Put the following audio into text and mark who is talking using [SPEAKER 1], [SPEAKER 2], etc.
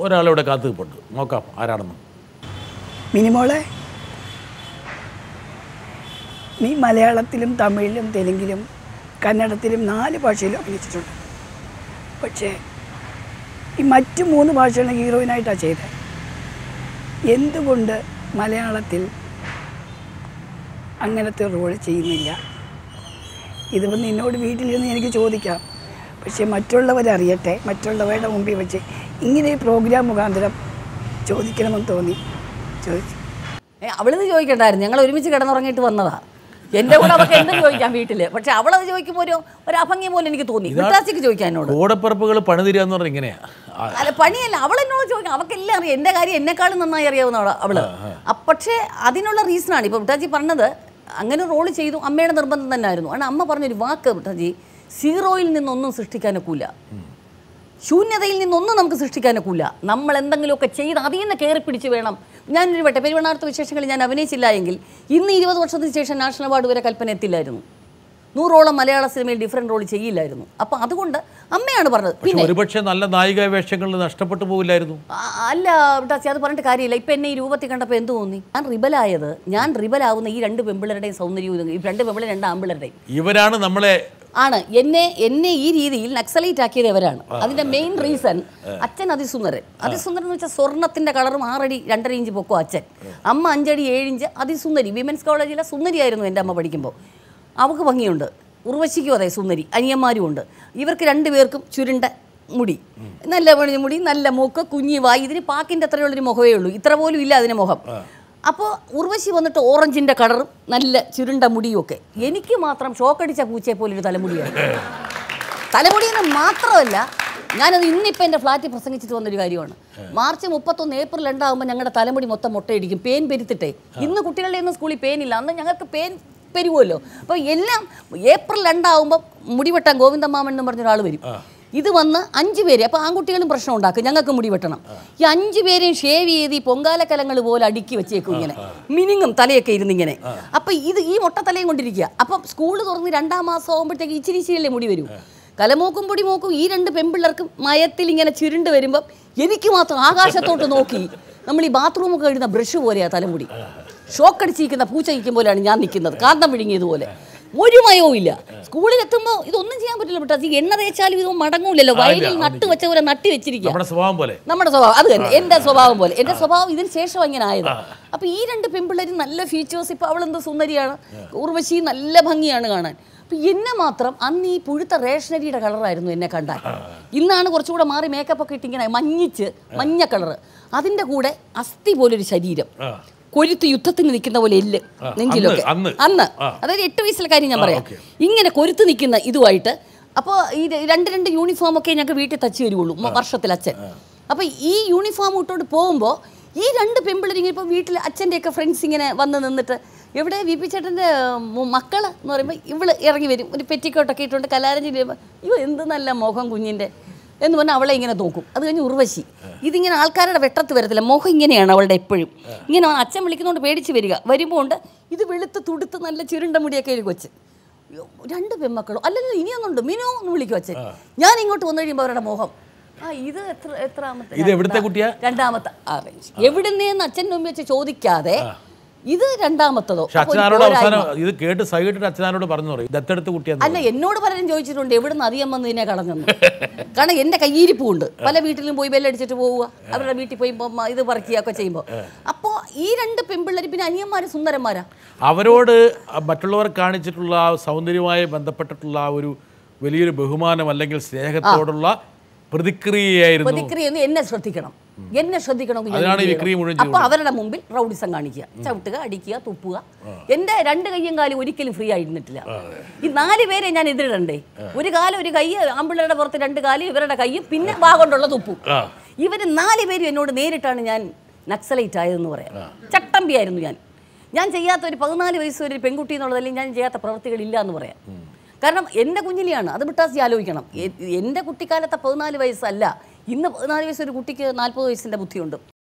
[SPEAKER 1] ഒരാളിവിടെ കാത്തുനിൽപ്പുണ്ട്. നോക്കാം ആരാണെന്ന്.
[SPEAKER 2] മിനിമോളെ, നീ മലയാളത്തിലും തമിഴിലും തെലുങ്കിലും കന്നഡത്തിലും 4 ഭാഷയിലും അഭിനയിച്ചിട്ടുണ്ട്. പക്ഷേ ഈ മറ്റ് 3 ഭാഷകളുടെ ഹീറോയിനായിട്ടാണ് ചെയ്തത്. എന്തുകൊണ്ട് മലയാളത്തിൽ അങ്ങനത്തെ റോൾ ചെയ്യുന്നില്ല? ഇതിപ്പോൾ നിന്നോട് വീട്ടിലിരുന്ന് എനിക്ക് ചോദിക്കാം. പക്ഷേ മറ്റുള്ളവരറിയട്ടെ, മറ്റുള്ളവരുടെ മുമ്പിൽ വെച്ച് ഇങ്ങനെ ഈ പ്രോഗ്രാം മുഖാന്തരം ചോദിക്കണമെന്ന് തോന്നി ചോദിച്ചു.
[SPEAKER 3] അവളിത് ചോദിക്കണ്ടായിരുന്നു. ഞങ്ങൾ ഒരുമിച്ച് കിടന്നുറങ്ങിയിട്ട് വന്നതാണ്. എൻ്റെ കൂടെ അവർക്ക് എന്തും ചോദിക്കാം വീട്ടിൽ. പക്ഷെ അവളത് ചോദിക്കുമ്പോൾ ഒരു അഭംഗി പോലെ എനിക്ക് തോന്നി. വിട്ടാസിക്ക് ചോദിക്കാൻ എന്നോട്
[SPEAKER 1] കൂടപ്പിറപ്പുകൾ പണിതിരാന്ന് പറഞ്ഞാൽ ഇങ്ങനെയാ.
[SPEAKER 3] അല്ല, പണിയല്ല. അവളെന്നോട് ചോദിക്കാം. അവൾക്കെല്ലാം അറിയാം. എൻ്റെ കാര്യം എന്നെക്കാളും നന്നായി അറിയാവുന്ന അവള്. പക്ഷേ അതിനുള്ള റീസണാണ് ഇപ്പോൾ വിട്ടാജി പറഞ്ഞത്. അങ്ങനെ റോള് ചെയ്തു. അമ്മയുടെ നിർബന്ധം തന്നെ ആയിരുന്നു. കാരണം അമ്മ പറഞ്ഞൊരു വാക്ക് വിട്ടാജി, സീറോയിൽ നിന്നൊന്നും സൃഷ്ടിക്കാനൊക്കില്ല, ശൂന്യതയിൽ നിന്നൊന്നും നമുക്ക് സൃഷ്ടിക്കാനൊക്കില്ല. നമ്മൾ എന്തെങ്കിലുമൊക്കെ ചെയ്ത് അതിൽ നിന്ന് കയറി പിടിച്ച് വേണം. ഞാനൊരു വട്ടെ പെരുവണ്ണാർത്ത വിശേഷങ്ങളിൽ ഞാൻ അഭിനയിച്ചില്ല എങ്കിൽ ഇന്ന് 20 വർഷത്തിന് ശേഷം നാഷണൽ അവാർഡ് വരെ കൽപ്പന എത്തില്ലായിരുന്നു. 100ഓളം മലയാള സിനിമയിൽ ഡിഫറൻറ്റ് റോൾ ചെയ്യില്ലായിരുന്നു. അപ്പോൾ അതുകൊണ്ട് അമ്മയാണ് പറഞ്ഞത്. പിന്നെ
[SPEAKER 1] ഒരുപക്ഷെ നല്ല നായിക വേഷങ്ങളിൽ നഷ്ടപ്പെട്ടു പോകില്ലായിരുന്നു.
[SPEAKER 3] അല്ല വിട്ടാച്ചി, അത് പറഞ്ഞിട്ട് കാര്യമില്ല. ഇപ്പം എന്നെ ഈ രൂപത്തിൽ കണ്ടപ്പോൾ എന്ത് തോന്നി? ഞാൻ റിബലാവുന്ന ഈ 2 പെമ്പിളരുടെയും സൗന്ദര്യവും, ഈ 2 പെമ്പിളരും 2 ആമ്പിളരുടെയും
[SPEAKER 1] ഇവരാണ് നമ്മളെ
[SPEAKER 3] എന്നെ ഈ രീതിയിൽ നക്സലൈറ്റ് ആക്കിയത് ഇവരാണ്. അതിന്റെ മെയിൻ റീസൺ, അച്ഛൻ അതിസുന്ദരൻ എന്ന് വെച്ചാൽ സ്വർണത്തിന്റെ കളറും 6 അടി 2.5 ഇഞ്ച് പൊക്കോ അച്ഛൻ, അമ്മ 5 അടി 7 ഇഞ്ച് അതിസുന്ദരി. വിമൻസ് കോളേജിലെ സുന്ദരിയായിരുന്നു എൻ്റെ അമ്മ പഠിക്കുമ്പോൾ. അവൾക്ക് ഭംഗിയുണ്ട്. ഉർവശിക്കും അതെ സുന്ദരി, അനിയന്മാരും ഉണ്ട്. ഇവർക്ക് 2 പേർക്കും ചുരുണ്ട മുടി, നല്ല മുടി, നല്ല മൂക്ക്, കുഞ്ഞി വായി. ഇതിന് പാക്കിൻ്റെ അത്രയുള്ളൊരു മുഖമേ ഉള്ളൂ. ഇത്ര പോലും ഇല്ല അതിന് മുഖം. അപ്പോൾ ഉർവശി വന്നിട്ട് ഓറഞ്ചിൻ്റെ കളറും നല്ല ചുരുണ്ട മുടിയും ഒക്കെ. എനിക്ക് മാത്രം ഷോക്കടിച്ച പൂച്ചയെ പോലൊരു തലമുടിയാണ്. തലമുടിയെന്ന് മാത്രമല്ല, ഞാനത് ഇന്നിപ്പോൾ എൻ്റെ ഫ്ലാറ്റിൽ പ്രസംഗിച്ചിട്ട് വന്നൊരു കാര്യമാണ്. മാർച്ച് 31 ഏപ്രിൽ 2 ആകുമ്പോൾ ഞങ്ങളുടെ തലമുടി മൊത്തം മുട്ടയടിക്കും. പേൻ പെരുത്തിട്ടേ. ഇന്ന് കുട്ടികളുടെ ഒന്നും സ്കൂളിൽ പേനില്ല. അന്ന് ഞങ്ങൾക്ക് പേൻ പെരുവുമല്ലോ. അപ്പോൾ എല്ലാം ഏപ്രിൽ 2 ആകുമ്പോൾ മുടി വെട്ടാൻ ഗോവിന്ദമാമൻ എന്ന് പറഞ്ഞൊരാൾ വരും. ഇത് വന്ന് 5 പേര്, അപ്പോൾ ആൺകുട്ടികളും പ്രശ്നം ഉണ്ടാക്കും, ഞങ്ങൾക്ക് മുടി വെട്ടണം. ഈ 5 പേരെയും ഷേവ് ചെയ്ത് ഈ പൊങ്കാലക്കലങ്ങൾ പോലെ അടുക്കി വെച്ചേക്കും. ഇങ്ങനെ മിനിങ്ങും തലയൊക്കെ ഇരുന്നിങ്ങനെ. അപ്പം ഈ മൊട്ടത്തലയും കൊണ്ടിരിക്കുക. അപ്പം സ്കൂൾ തുറന്ന് 2-ാം മാസം ആകുമ്പോഴത്തേക്ക് ഇച്ചിരിച്ചിരിയല്ലേ മുടി വരും. കലമൂക്കും പൊടിമൂക്കും ഈ 2 പെമ്പിള്ളേർക്കും മയത്തിൽ ഇങ്ങനെ ചുരുണ്ട് വരുമ്പം എനിക്ക് മാത്രം ആകാശത്തോട്ട് നോക്കി നമ്മൾ ഈ ബാത്റൂമൊക്കെ ഇടുന്ന ബ്രഷ് പോലെയാണ് തലമുടി. ഷോക്കടിച്ചിരിക്കുന്ന പൂച്ച നിൽക്കും പോലെയാണ് ഞാൻ നിൽക്കുന്നത്, കാന്തം വിഴുങ്ങിയതുപോലെ. ഒരു മയവും ഇല്ല. സ്കൂളിൽ എത്തുമ്പോൾ ഇതൊന്നും ചെയ്യാൻ പറ്റില്ല. പക്ഷേ എണ്ണ തേച്ചാലും ഇതൊന്നും മടങ്ങൂലല്ലോ. വയലിൽ നട്ട് വെച്ച പോലെ നട്ടി വെച്ചിരിക്കുക. നമ്മുടെ സ്വഭാവം അത് തന്നെ, എൻ്റെ സ്വഭാവം പോലെ. എൻ്റെ സ്വഭാവം ഇതിന് ശേഷം ഇങ്ങനെ ആയത്. അപ്പോൾ ഈ 2 പെമ്പിള്ളേരും നല്ല ഫീച്ചേഴ്സ്. ഇപ്പോൾ അവളെന്തോ സുന്ദരിയാണ്, ഉർവശി നല്ല ഭംഗിയാണ് കാണാൻ. അപ്പം എന്നെ മാത്രം അന്ന് ഈ പുഴുത്ത റേഷനരിയുടെ കളറായിരുന്നു എന്നെ കണ്ടാൽ. ഇന്നാണ് കുറച്ചുകൂടെ മാറി മേക്കപ്പ് ഒക്കെ ഇട്ടിങ്ങനെ മഞ്ഞ കളറ്. അതിൻ്റെ കൂടെ അസ്ഥി പോലൊരു ശരീരം, കൊരുത്ത് യുദ്ധത്തിന് നിൽക്കുന്ന പോലെ എല്ല് നെഞ്ചിലൊക്കെ. അന്ന് അതായത് 8 വയസ്സിലെ കാര്യം ഞാൻ പറയാം. ഇങ്ങനെ കൊരുത്ത് നിൽക്കുന്ന ഇതുമായിട്ട്. അപ്പോൾ ഈ 2 യൂണിഫോമൊക്കെ ഞങ്ങൾക്ക് വീട്ടിൽ തച്ച് വരുള്ളൂ വർഷത്തിൽ അച്ഛൻ. അപ്പോൾ ഈ യൂണിഫോം ഇട്ടുകൊണ്ട് പോകുമ്പോൾ ഈ 2 പെമ്പിളരിങ്ങനെ ഇപ്പോൾ വീട്ടിൽ അച്ഛൻ്റെയൊക്കെ ഫ്രണ്ട്സ് ഇങ്ങനെ വന്ന് നിന്നിട്ട്, എവിടെ വി പി ചേട്ടൻ്റെ മക്കൾ എന്ന് പറയുമ്പോൾ ഇവള് ഇറങ്ങി വരും, ഒരു പെറ്റിക്കോട്ടൊക്കെ ഇട്ടുകൊണ്ട് കലാരഞ്ജലി വരുമ്പോൾ ഇവ എന്ത് നല്ല മുഖം കുഞ്ഞിൻ്റെ എന്ന് പറഞ്ഞാൽ അവളെ ഇങ്ങനെ നോക്കും. അത് കഴിഞ്ഞ് ഉർവശി ഇതിങ്ങനെ ആൾക്കാരുടെ വെട്ടത്ത് വരത്തില്ല, മുഖം ഇങ്ങനെയാണ് അവളുടെ എപ്പോഴും. ഇങ്ങനെ അച്ഛൻ വിളിക്കുന്നതുകൊണ്ട് പേടിച്ച് വരുമ്പോൾ ഉണ്ട് ഇത് വെളുത്ത് തുടുത്ത് നല്ല ചുരുണ്ട മുടിയൊക്കെ എഴുതി വെച്ച് 2 പെൺമക്കളും. അല്ലല്ലോ ഇനിയൊന്നുണ്ട്, മിനു എന്ന് വിളിക്കും അച്ഛൻ. ഞാൻ ഇങ്ങോട്ട് വന്നു കഴിയുമ്പോൾ അവരുടെ മുഖം, ഇത് എത്രാമത്തെ 2ാമത്തെ എവിടുന്നേന്ന് അച്ഛൻ്റെ മുമ്പ് വെച്ച് ചോദിക്കാതെ ഇത് 2ാമത്തതോ.
[SPEAKER 1] ഇത് കേട്ട് സഹിച്ചിട്ട് അച്ഛനോട് പറഞ്ഞു ദത്തെടുത്ത് കുട്ടിയാണ്.
[SPEAKER 3] അല്ല, എന്നോട് പലരും ചോദിച്ചിട്ടുണ്ട് എവിടുന്ന് അധികം വന്ന് ഇതിനെ കളഞ്ഞെന്ന്. കാരണം എൻ്റെ കയ്യിരിപ്പുണ്ട്. പല വീട്ടിലും പോയി ബെല്ലടിച്ചിട്ട് പോവുക, അവരുടെ വീട്ടിൽ പോയി ഇത് പറിക്കുകയൊക്കെ ചെയ്യുമ്പോൾ. അപ്പോൾ ഈ 2 പെൺപിള്ളേർ പിന്നെ അനിയന്മാർ സുന്ദരന്മാരാ.
[SPEAKER 1] അവരോട് മറ്റുള്ളവർ കാണിച്ചിട്ടുള്ള സൗന്ദര്യവുമായി ബന്ധപ്പെട്ടിട്ടുള്ള ഒരു വലിയൊരു ബഹുമാനം അല്ലെങ്കിൽ സ്നേഹത്തോടുള്ള പ്രതിക്രിയയൊന്നും
[SPEAKER 3] എന്നെ ശ്രദ്ധിക്കണം. അപ്പൊ അവരുടെ മുമ്പിൽ റൗഡിസം കാണിക്കുക, ചവിട്ടുക, അടിക്കുക, തുപ്പുക. എന്റെ 2 കയ്യും കാലും ഒരിക്കലും ഫ്രീ ആയിരുന്നിട്ടില്ല. ഈ 4 പേരെ ഞാൻ എതിരിടണ്ടേ. ഒരു കാലം ഒരു കൈ, ആമ്പിള്ളേരുടെ പുറത്ത് 2 കാലും ഇവരുടെ കൈയും, പിന്നെ വാ കൊണ്ടുള്ള തുപ്പും. ഇവര് 4 പേരും എന്നോട് നേരിട്ടാണ് ഞാൻ നക്സലൈറ്റ് ആയതെന്ന് പറയാം. ചട്ടമ്പിയായിരുന്നു ഞാൻ ചെയ്യാത്ത ഒരു 14 വയസ്സ് ഒരു പെൺകുട്ടി എന്നുള്ളതല്ലെങ്കിൽ ഞാൻ ചെയ്യാത്ത പ്രവൃത്തികളില്ല എന്ന് പറയാം. കാരണം എൻ്റെ കുഞ്ഞിലെയാണ് അത്. വിട്ടാസി ആലോചിക്കണം, എൻ്റെ കുട്ടിക്കാലത്തെ 14 വയസ്സല്ല ഇന്ന് 14 വയസ്സൊരു കുട്ടിക്ക് 40 വയസ്സിൻ്റെ ബുദ്ധിയുണ്ട്.